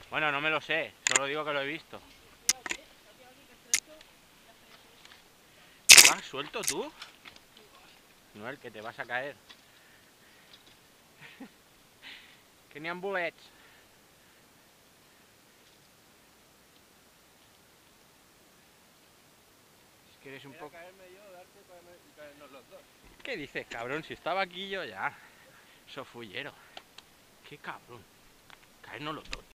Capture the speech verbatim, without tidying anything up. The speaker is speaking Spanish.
Bueno, no me lo sé, solo digo que lo he visto. ¿Vas suelto tú? No, el que te vas a caer. Kenyan Bullets. Es que eres un poco... caerme yo, darte y caernos los dos. ¿Qué dices, cabrón? Si estaba aquí yo ya. Sofullero. Qué cabrón. Caernos los dos.